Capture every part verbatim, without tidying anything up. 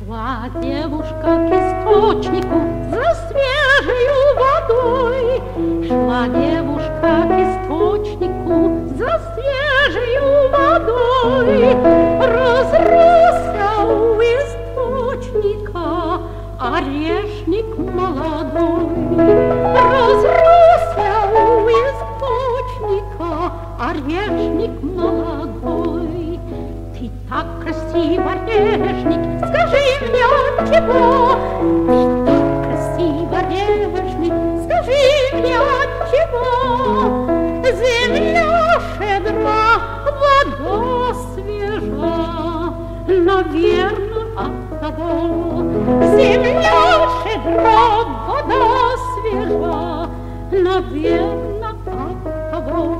Шла девушка к источнику за свежей водой. Шла девушка к источнику за свежей водой. Разросся у источника орешник молодой. Разросся у источника орешник молодой. Ты так красив, орешник, скажи мне, отчего? Ты так красив, орешник, скажи мне, отчего? Земля щедра, вода свежа, наверно, от того. Земля щедра, вода свежа, наверно, от того.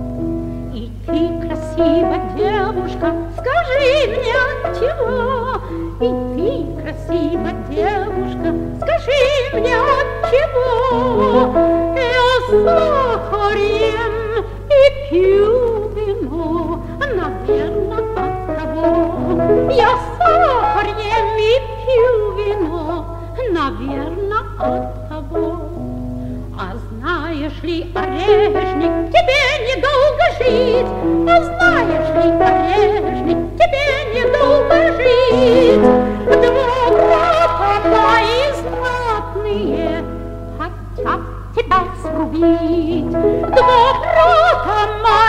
И ты красива, девушка, скажи мне, отчего? И ты красива, девушка, скажи мне, отчего? Я сахарем и пью вино, наверно, от того. Я сахарем и пью вино, наверно, от того. А знаешь ли, орешник, тебе недолго жить? А знаешь ли, орешник, тебе недолго жить? Два брата мои знатные хотят тебя срубить. Два брата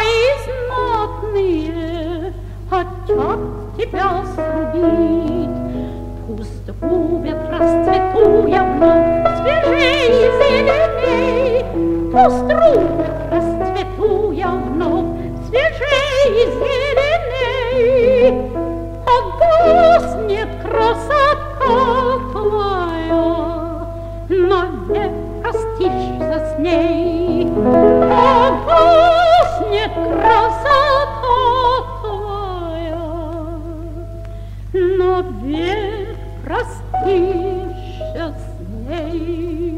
мои знатные хотят тебя срубить. Пусть рубят, расцвету я вновь свежей и зеленей. Пусть рубят, расцвету я вновь свежей и зеленей. А гаснет красота твоя, навек простишься с ней. А гаснет красота твоя, навек простишься с ней.